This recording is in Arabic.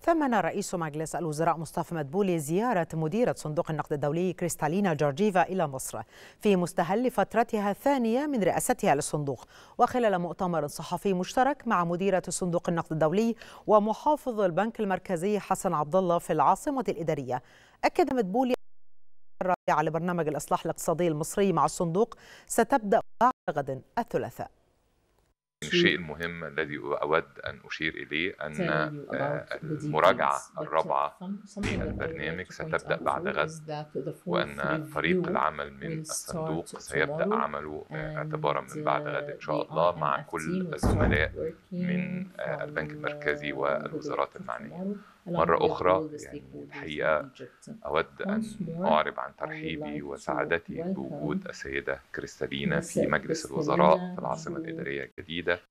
ثمن رئيس مجلس الوزراء مصطفى مدبولي زيارة مديرة صندوق النقد الدولي كريستالينا جورجيفا إلى مصر في مستهل فترتها الثانية من رئاستها للصندوق. وخلال مؤتمر صحفي مشترك مع مديرة صندوق النقد الدولي ومحافظ البنك المركزي حسن عبد الله في العاصمة الإدارية، أكد مدبولي الرابعة لبرنامج الإصلاح الاقتصادي المصري مع الصندوق ستبدأ بعد غد الثلاثاء. الشيء المهم الذي أود أن أشير إليه أن المراجعة الرابعة للبرنامج ستبدأ بعد غد، وأن فريق العمل من الصندوق سيبدأ عمله اعتبارا من بعد غد إن شاء الله مع كل الزملاء من البنك المركزي والوزارات المعنية. مرة أخرى الحقيقة أود أن أعرب عن ترحيبي وسعادتي بوجود السيدة كريستالينا في مجلس الوزراء في العاصمة الإدارية الجديدة.